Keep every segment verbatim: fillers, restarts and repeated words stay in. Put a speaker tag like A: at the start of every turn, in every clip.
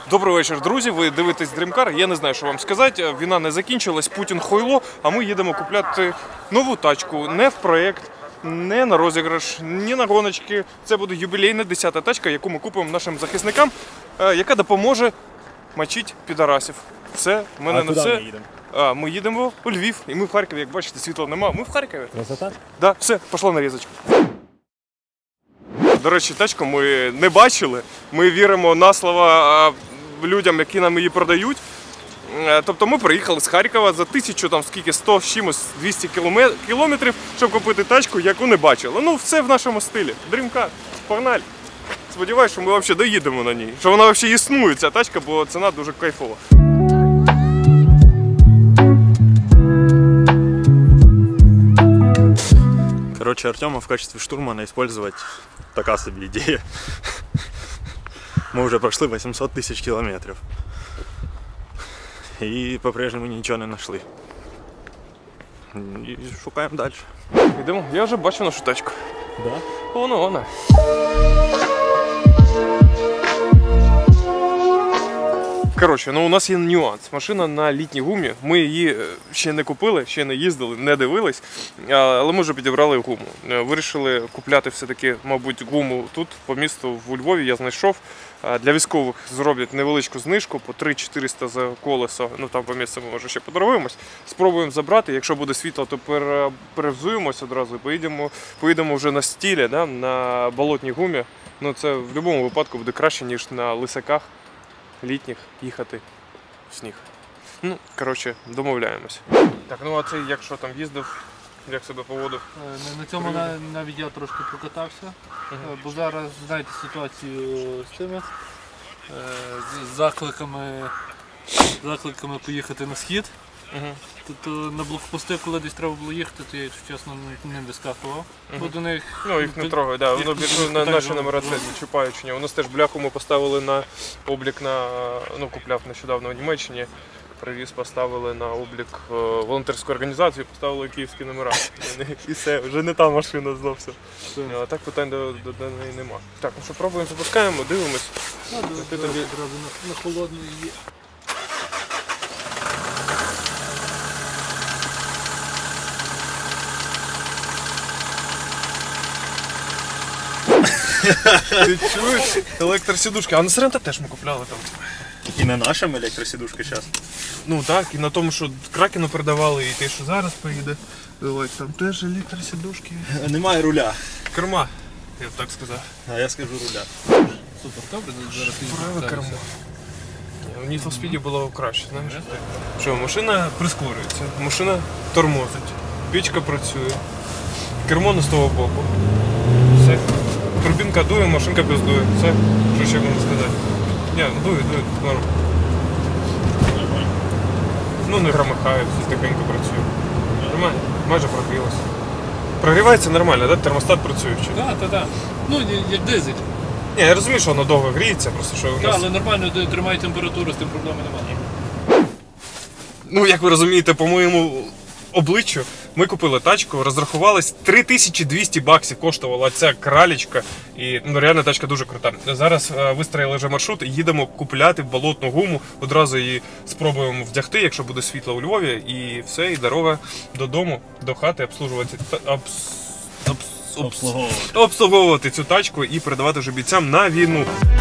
A: Добрий вечір, друзі. Ви дивитесь Дрімкар. Я не знаю, що вам сказати. Війна не закінчилась, Путін хойло, а ми їдемо купляти нову тачку. Не в проєкт, не на розіграш, ні на гоночки. Це буде юбілейна десята тачка, яку ми купимо нашим захисникам, яка допоможе мочити підарасів. Все, в мене
B: а
A: на
B: все.
A: все.
B: Ми їдемо?
A: А, ми їдемо у Львів, і ми в Харкові. Як бачите, світла нема. Ми в Харкові.
B: Красота?
A: Да, все, пішла нарізочка. До речі, тачку ми не бачили. Ми віримо на слова людям, які нам її продають. Тобто ми приїхали з Харкова за тисячу, там скільки, сто з чимось, двісті кілометрів, щоб купити тачку, яку не бачили. Ну, все в нашому стилі. Дрімкар, погнали. Сподіваюсь, що ми взагалі доїдемо на ній. Що вона взагалі існує, ця тачка, бо ціна дуже кайфова.
B: Короче, Артема в качестве штурмана использовать такая себе идея. Мы уже прошли восемьсот тысяч километров. И по-прежнему ничего не нашли. И шукаем дальше.
A: Йдемо. Я вже бачу нашу тачку.
B: Да?
A: Воно, вона. Коротше, ну у нас є нюанс. Машина на літній гумі. Ми її ще не купили, ще не їздили, не дивились, але ми вже підібрали гуму. Вирішили купляти все-таки, мабуть, гуму тут, по місту в Львові, я знайшов. Для військових зроблять невеличку знижку по три чотириста за колесо, ну там по місцю ми може ще подорожуємось. Спробуємо забрати, якщо буде світло, то перевзуємось одразу і поїдемо, поїдемо вже на стілі, да, на болотній гумі. Ну це в будь-якому випадку буде краще, ніж на лисаках літніх їхати в сніг. Ну, коротше, домовляємось. Так, ну а це як що там їздив, як себе поводив?
C: На цьому на, навіть я трошки прокатався, uh-huh. бо зараз знаєте ситуацію з цими з закликами, закликами поїхати на схід. Uh-huh. Тобто на блокпости, коли десь треба було їхати, то я, якщо чесно, не вискакував. Uh-huh. Бо до них...
A: Ну, їх не трогай, да. Воно на наші номера це не чіпають чи ні. У нас теж бляху ми поставили на облік на, ну, купляв нещодавно в Німеччині. Привіз, поставили на облік волонтерську організацію, поставили київські номера. І все, вже не та машина зовсім. А так питань до, до, до неї нема. Так, ну що, пробуємо, запускаємо, дивимось.
C: А, до,
A: Ти
C: до,
A: тобі...
C: на, на холодну її.
A: Ти чуєш? Електросідушки. А на Соренто теж ми купляли там.
B: І на нашому електросідушки зараз?
A: Ну так, і на тому, що Кракену передавали, і те, що зараз поїде. Ось там теж електросідушки.
B: Немає руля.
A: Керма, я б так сказав.
B: А я скажу руля.
C: Супер, добре, зараз
A: Праве кермо. В Need for Speed було краще, знаєш? Що, машина прискорюється, машина тормозить, пічка працює, кермо не з того боку. Все. Турбінка дує, машинка бездує. Все, що ще можна сказати. Ні, дує, дує, норм. Ну не громихає, все тихенько працює. Нормально, майже прогрілося. Прогрівається нормально, так? Термостат працюючий.
C: Так, так, так. Ну, як дизель.
A: Ні, я розумію, що воно довго гріється, просто що у нас...
C: Так, але нормально тримає температуру, з тим проблеми немає.
A: Ну, як ви розумієте, по моєму обличчю, ми купили тачку, розрахувались, три тисячі двісті баксів коштувала ця кралечка, і ну, реально тачка дуже крута. Зараз е, вистроїли вже маршрут і їдемо купляти болотну гуму, одразу її спробуємо вдягти, якщо буде світло у Львові, і все, і дорога додому, до хати, обслужувати, обс, обс, обс,
B: обслуговувати.
A: обслуговувати цю тачку і передавати вже бійцям на війну.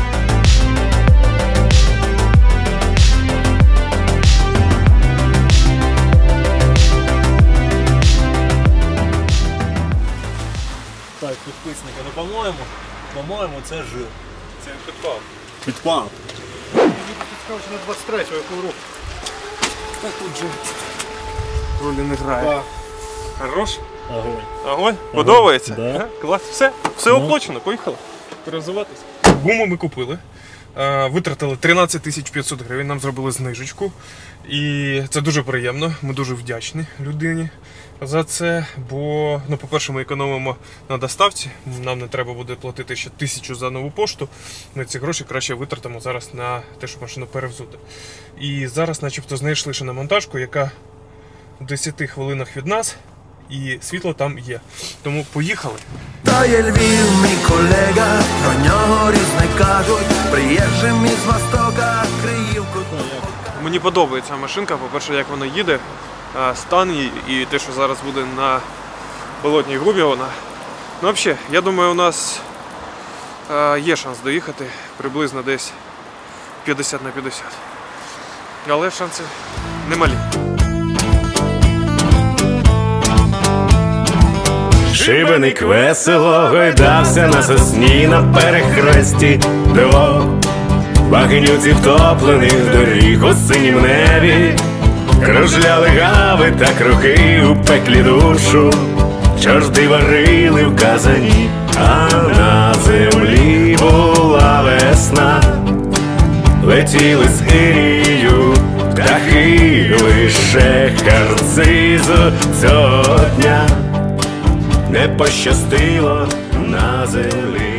B: Так, підписники, ну по-моєму, по-моєму це жир.
A: Це підпал.
B: Підпал.
C: Мені цікаво, що на двадцять третього якого року.
A: Так тут же ролі не грає. Хорош?
B: Огонь.
A: Огонь? Подобається?
B: Да.
A: Ага, клас. Все, все
B: Ну.
A: оплачено, поїхали. Перезуватись. Гуму ми купили. Витратили тринадцять тисяч п'ятсот гривень, нам зробили знижечку. І це дуже приємно, ми дуже вдячні людині за це. Бо, ну, по-перше, ми економимо на доставці, нам не треба буде платити ще тисячу за нову пошту. Ми ці гроші краще витратимо зараз на те, щоб машину перевзути. І зараз начебто знайшли ще на монтажку, яка в десяти хвилинах від нас. І світло там є. Тому поїхали.
D: Та є Львів, мій колега, про нього різне кажуть, приїжджим із Востока.
A: Мені подобається машинка, по-перше, як вона їде, стан її і те, що зараз буде на болотній гумі вона. Ну, взагалі, я думаю, у нас є шанс доїхати приблизно десь п'ятдесят на п'ятдесят. Але шанси немалі.
D: Шибеник весело гойдався на сосні на перехресті двох багнюці втоплених доріг у синім небі. Кружляли гави та круки у пеклі душу, чорти варили в казані, а на землі була весна. Летіли з Ірією птахи, лише харцизу цього дня не пощастило на землі.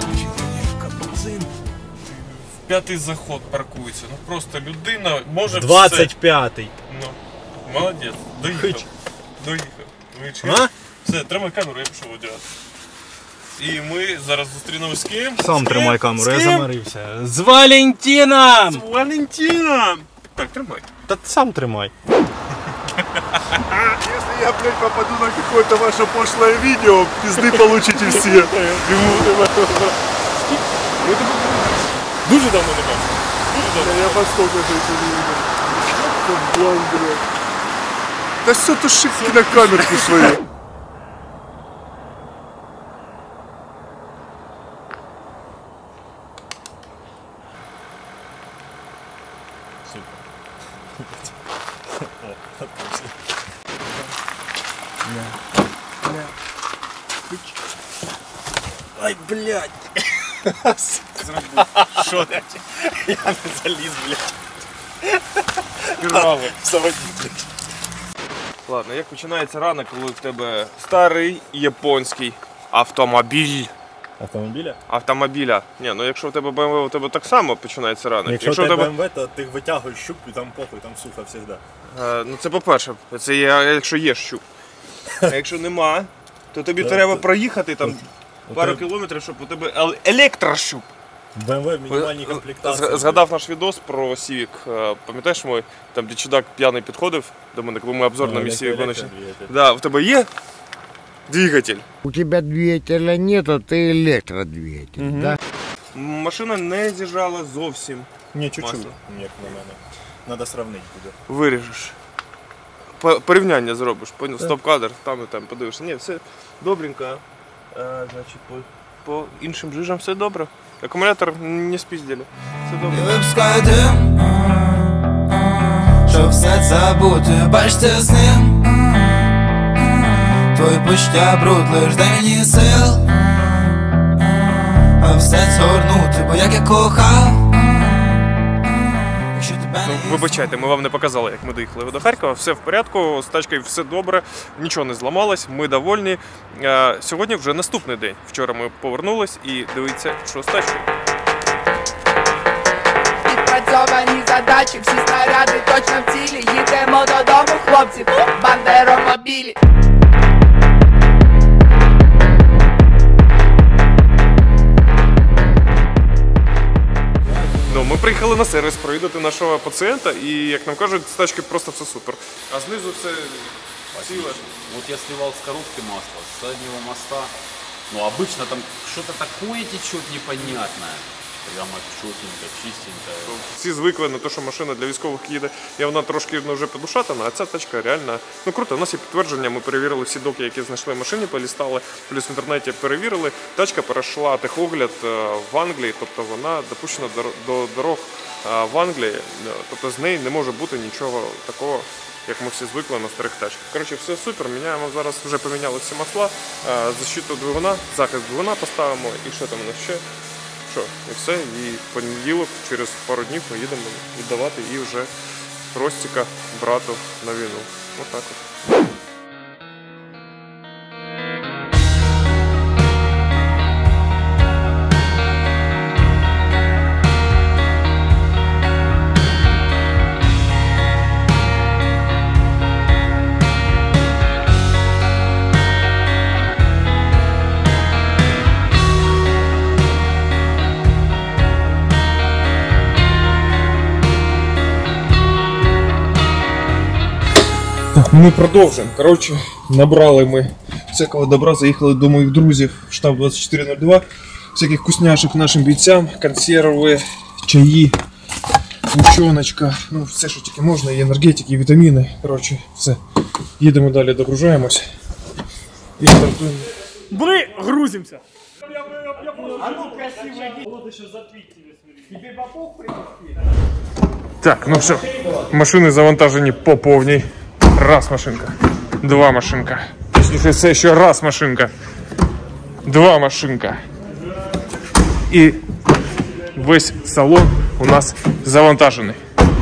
A: П'ятий заход паркується. Ну просто людина може
B: двадцять п'ятий.
A: Ну, молодець. Доїхав. Доїхав.
B: А?
A: Все, тримай камеру, я пішов одягати. І ми зараз зустрінемось з ким?
B: Сам
A: З
B: тримай
A: ким?
B: камеру,
A: З
B: я
A: ким?
B: замарився. З Валентином!
A: З Валентином! Так, тримай.
B: Та сам тримай.
E: Если я, блядь, попаду на какое-то ваше пошлое видео, пизды получите все.
A: Дуже давно не бачив. Дуже давно.
E: Я постолько же это не видел. Блан, блядь. Да все туши кинокамерку свою.
B: Ай, блядь.
A: Що ти?
B: Я не заліз, блядь.
A: Пірвали.
B: Заводіть.
A: Ладно, як починається ранок, коли в тебе старий японський автомобіль.
B: Автомобіля?
A: Автомобіля. Ні, ну якщо в тебе бэ эм вэ, у тебе так само починається ранок.
B: Якщо, якщо в тебе бэ эм вэ, то ти витягуєш щуп і там похуй, там сухо завжди.
A: Е, ну це по-перше, це є, якщо є щуп. А якщо нема, то тобі треба проїхати там пару кілометрів, щоб у тебе ел- електрощуп.
B: бэ эм вэ в мінімальній комплектації.
A: З- Згадав наш відос про Civic. Е, Пам'ятаєш мой, там де чудак п'яний підходив до мене, коли ми обзор на мій Civic виконали. Да, в тебе є двигатель.
F: У тебя двигателя нету, ты электродвигатель, да?
A: Машина не з'їжджала зовсім.
B: Ні, чуть-чуть,
A: Масло.
B: як на мене. Треба сравнити буде.
A: Виріжеш. По- Порівняння зробиш, поняв? Стоп-кадр, там і там подивишся. Ні, все добренько. Е, значить, по, по іншим жижам все добре. Акумулятор не спіздили. Все добре.
G: Випускаю дим, щоб все забути, бачите з ним. Твої почуття бруд, лиш дай мені сил, а все згорнути, бо як я кохав. Якщо тебе
A: Ну,
G: не
A: вибачайте, ми вам не показали, як ми доїхали до Харкова. Все в порядку, з тачкою все добре, нічого не зламалось, ми довольні. Е, Сьогодні вже наступний день. Вчора ми повернулись і дивіться, що з тачкою.
H: Відпрацьовані задачі, всі снаряди точно в цілі. Їдемо додому, хлопці, в бандеромобілі.
A: Ну, ми приїхали на сервіс провідати нашого пацієнта і, як нам кажуть, з тачки просто все супер. А знизу все ціле.
I: Вот я сливал с коробки масло, с заднего моста. Ну, обычно там что-то такое течет непонятное. Прямо четенько, чистенько.
A: Всі звикли на те, що машина для військових їде, і вона трошки ну, вже підушатана, а ця тачка реально, ну круто, у нас є підтвердження, ми перевірили всі доки, які знайшли в машині, полістали, плюс в інтернеті перевірили. Тачка перейшла техогляд е, в Англії, тобто вона допущена до, до дорог е, в Англії, е, тобто з неї не може бути нічого такого, як ми всі звикли на старих тачках. Коротше, все супер, міняємо зараз, вже поміняли всі масла, е, защиту двигуна, захист двигуна поставимо і що там у нас ще. Що, і все, і в понеділок, через пару днів ми їдемо віддавати її вже Ростіка, брату на війну. Отак от. Ми продовжуємо. Коротше, набрали ми всякого добра, заїхали до моїх друзів в штаб двадцять чотири нуль два. Всяких вкусняшок нашим бійцям, консерви, чаї, гущоночка, ну все, що тільки можна, і енергетики, і вітаміни. Коротше, все. Їдемо далі, догружаємось і стартуємо.
J: Бри, грузимся!
A: Так, ну все, машини завантажені по повній. Раз машинка, два машинка. Точніше, це ще раз машинка. Два машинка. І весь салон у нас завантажений.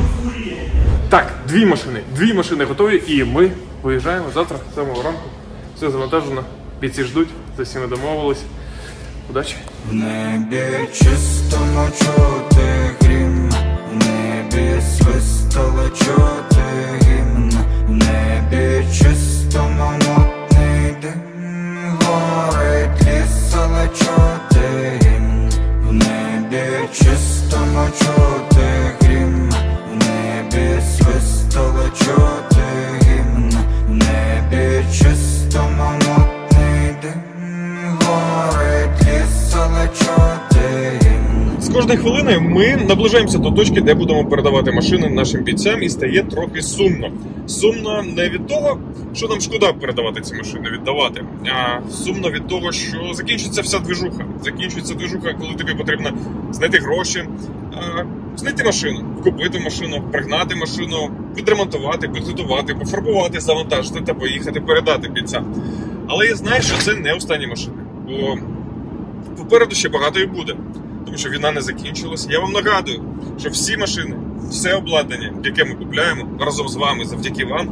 A: Так, дві машини. Дві машини готові і ми виїжджаємо завтра з самого ранку. Все завантажено. Бійці ждуть, за всіми домовились. Удачі!
G: В небі чистому чути грім, в небі свистало чути гімн, в небі чистому мутний дим, горить ліс, але чути гімн, в небі чистому чути грім, в небі свистало чути гімн, в небі чистому мутний дим, горить ліс, але чути гімн.
A: З кожної хвилини ми наближаємося до точки, де будемо передавати машини нашим бійцям, і стає трохи сумно. Сумно не від того, що нам шкода передавати ці машини, віддавати, а сумно від того, що закінчується вся движуха. Закінчується движуха, коли тобі потрібно знайти гроші, знайти машину, купити машину, пригнати машину, відремонтувати, підготувати, пофарбувати, завантажити та поїхати передати бійцям. Але я знаю, що це не останні машини, бо попереду ще багато і буде. Тому що війна не закінчилась. Я вам нагадую, що всі машини, все обладнання, яке ми купуємо разом з вами, завдяки вам,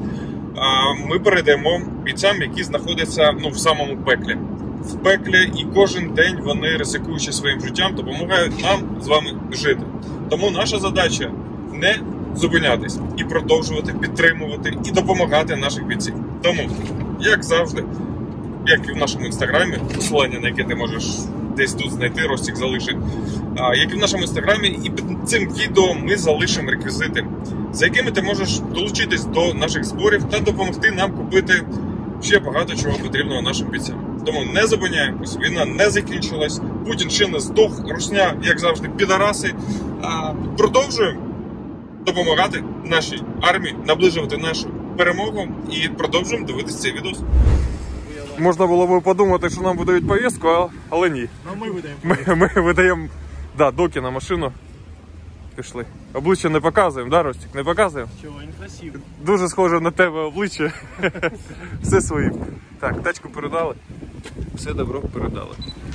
A: ми передаємо бійцям, які знаходяться ну, в самому пеклі. В пеклі, і кожен день вони, ризикуючи своїм життям, допомагають нам з вами жити. Тому наша задача не зупинятись і продовжувати підтримувати і допомагати наших бійців. Тому, як завжди, як і в нашому інстаграмі, посилання на яке ти можеш десь тут знайти, Ростік залишить, а, як і в нашому інстаграмі, і під цим відео ми залишимо реквізити, за якими ти можеш долучитись до наших зборів та допомогти нам купити ще багато чого потрібного нашим бійцям. Тому не зупиняємось, війна не закінчилась, Путін ще не здох, русня, як завжди, підараси. А, продовжуємо допомагати нашій армії, наближувати нашу перемогу і продовжуємо дивитися цей відео. Можна було б подумати, що нам видають повістку, але ні.
J: Ну, ми видаємо
A: Ми, ми видаємо да, доки на машину. Пішли. Обличчя не показуємо, да, Ростик? Не показуємо?
J: Чого, він красивий.
A: Дуже схоже на тебе обличчя. Все своїм. Так, тачку передали. Все добро передали.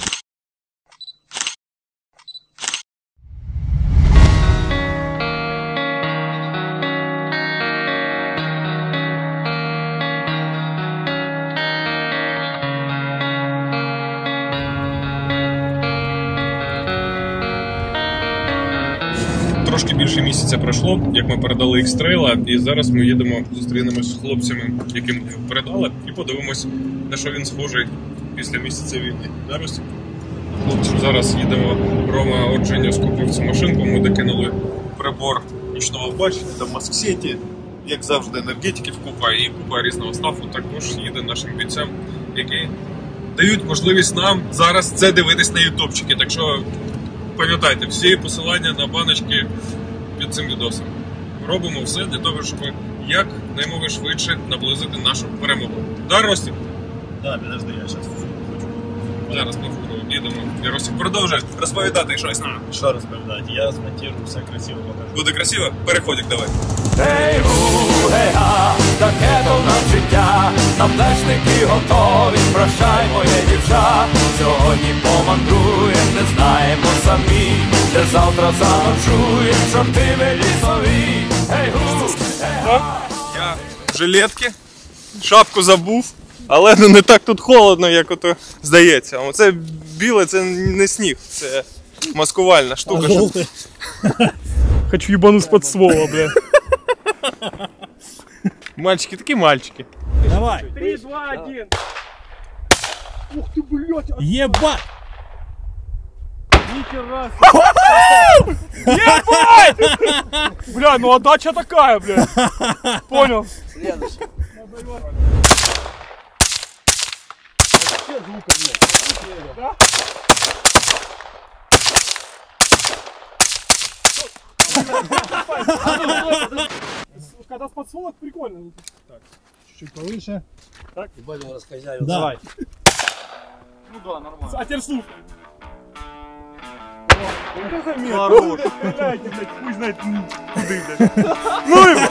A: Трошки більше місяця пройшло, як ми передали X-Trail, і зараз ми їдемо, зустрінемось з хлопцями, яким ми його передали, і подивимось, на що він схожий після місяця війни. Да, Ростик? Хлопці, зараз їдемо. Рома Ордженьо скупив цю машинку, ми докинули прибор нічного бачення, там маск-сеті, як завжди, енергетиків купа і купа різного стафу також їде нашим бійцям, які дають можливість нам зараз це дивитись на ютубчики. Так що пам'ятайте, всі посилання на баночки під цим відосом. Робимо все для того, щоб як наймога швидше наблизити нашу перемогу. Да, Ростик?
B: Да, подожди, я зараз хочу.
A: Зараз ми їдемо. І Ростик продовжує розповідати щось.
B: Що розповідати? Я змонтирую, все красиво покажу.
A: Буде красиво? Переходик давай.
K: Ей гу, гей га, таке то нам життя, наплечники готові, прощай, моє дівча. Сьогодні помандруєм, не знаємо самі, де завтра заночуєм, чортиви лісові. Ей гу, гей га.
A: Я в жилетці, шапку забув, але не так тут холодно, як ото здається. Оце біле, це не сніг, це маскувальна штука. Що...
J: Хочу ебануть под ствола, бля.
A: Мальчики, такі мальчики.
J: Давай.
C: Три, два, один.
J: Ух ты, блядь. Ебать.
C: Нихера.
J: Ебать! Бля, ну отдача такая, бля. Понял. Когда с подсолнух прикольно. Так, чуть-чуть повыше. Так.
L: И будем рассказать.
J: Давай.
C: Ну да, нормально.
J: А теперь слушай.
B: Хорош.
J: Стреляйте, блядь, хуй знает куда, блядь. Ну его!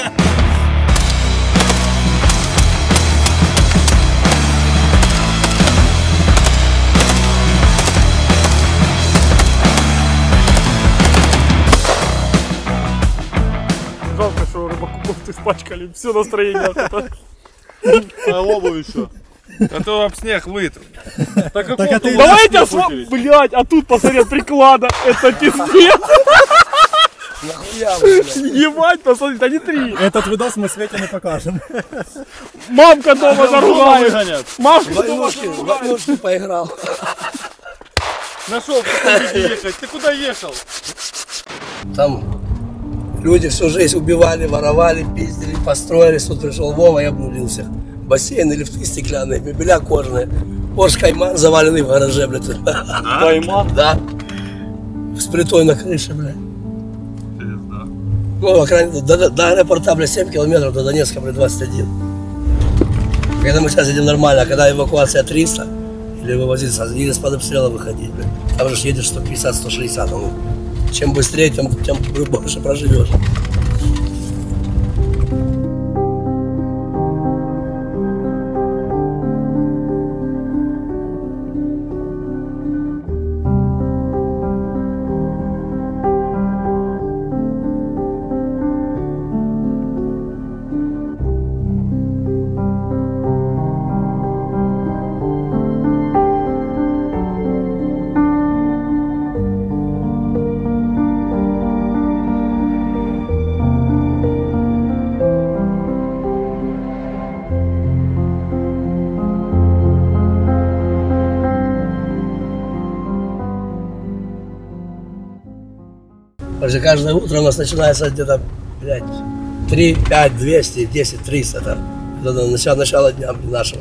J: Жалко, что рыбаков испачкали. Все настроение.
B: А обувь еще.
A: А то об снег вытру.
J: Так, а ты давайте осва... Блять, а тут посмотри от приклада. Это пиздец.
L: Нахуя, блядь.
J: Ебать, посмотри, да не три.
M: Этот видос мы Свете не покажем.
J: Мамка дома заругает. Мамка дома заругает.
L: Войнушки поиграл.
B: Нашел, куда ехать. Ты куда ехал?
L: Там люди всю жизнь убивали, воровали, пиздили, построились. Тут пришел Вова и обнулил всех. Бассейны, лифты стеклянные, мебеля кожаные. Порш Кайман заваленный в гараже, блядь.
B: Кайман?
L: Да. С плитой на крыше, блядь. Ну, окраин, до, до аэропорта, блядь, семь километров, до Донецка, блядь, двадцать один. Когда мы сейчас едем нормально, а когда эвакуация триста, или вывозиться, или из-под обстрела выходить, блядь. Там же едешь сто пятьдесят — сто шестьдесят. Ну, чем быстрее, тем, тем больше проживешь. Потому что каждое утро у нас начинается где-то, блядь, три, пять, двести, десять, триста. Это, это начало, начало дня нашего.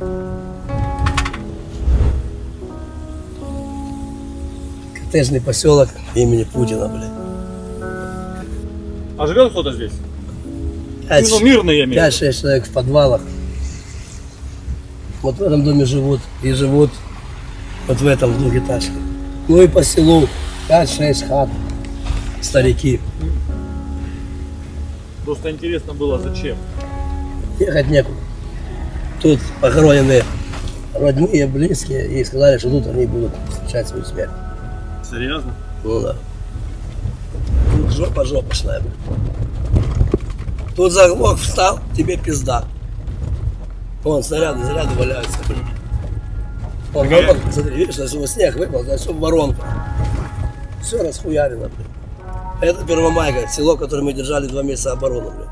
L: Коттеджный поселок имени Путина, блядь.
B: А живет кто-то здесь?
L: Пять,
B: ну, мирный, я имею.
L: пять-шесть человек в подвалах. Вот в этом доме живут. И живут вот в этом двухэтажке. Ну и по селу пять-шесть хат. Старики.
B: Просто интересно было, зачем?
L: Ехать некуда. Тут похоронены родные, близкие, и сказали, что тут они будут встречать свою смерть.
B: Серьезно?
L: Ну да. Тут жопа жопошная. Тут заглох, встал, тебе пизда. Вон снаряды, заряды валяются. Вон, выпал, смотри, видишь, если снег выпал, значит, все в воронках. Все расхуярено, блин. Это Первомайка, село, которое мы держали два месяца обороны, блин.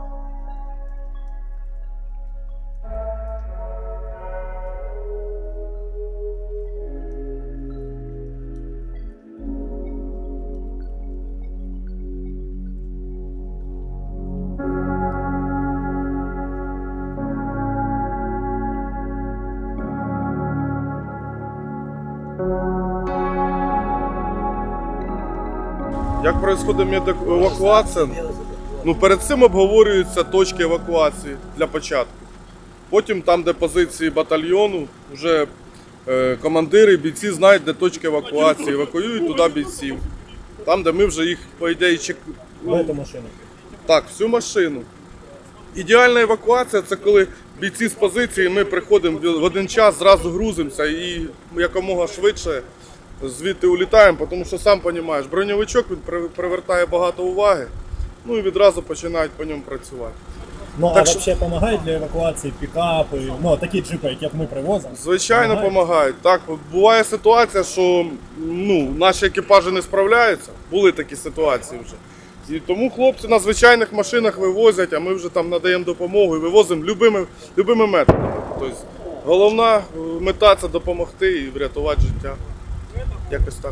E: Як відбувається евакуація? Ну, перед цим обговорюються точки евакуації для початку. Потім там, де позиції батальйону, вже е, командири, бійці знають, де точки евакуації, евакуюють туди бійців. Там, де ми вже їх, по ідеї, чекаємо.
M: В цю машину?
E: Так, всю машину. Ідеальна евакуація – це коли бійці з позиції, ми приходимо в один час, зразу грузимося і якомога швидше звідти улітаємо, тому що, сам розумієш, броньовичок він привертає багато уваги, ну і відразу починають по ньому працювати.
M: Ну,
E: так
M: а що... взагалі допомагають для евакуації пікапи, ну, такі джипи, як ми привозимо?
E: Звичайно, допомагають. Так, буває ситуація, що ну, наші екіпажі не справляються, були такі ситуації вже. І тому хлопці на звичайних машинах вивозять, а ми вже там надаємо допомогу і вивозимо любими, любими методами. Тобто, головна мета – це допомогти і врятувати життя. Якось так.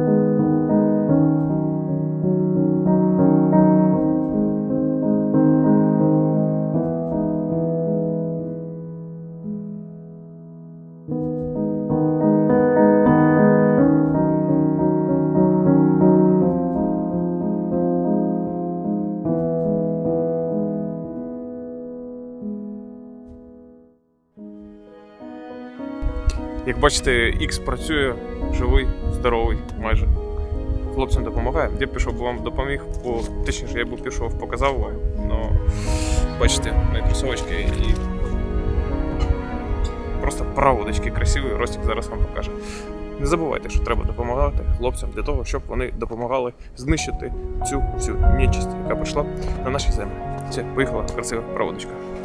G: Спасибо.
A: бачите, Ікс працює, живий, здоровий майже. Хлопцям допомагає. Я пішов, бо вам допоміг, бо точніше я б пішов, показав вам. Но бачите, мої кросовочки і просто проводочки красиві, Ростик зараз вам покаже. Не забувайте, що треба допомагати хлопцям для того, щоб вони допомагали знищити цю всю нечисть, яка прийшла на наші землі. Все, поїхала красива проводочка.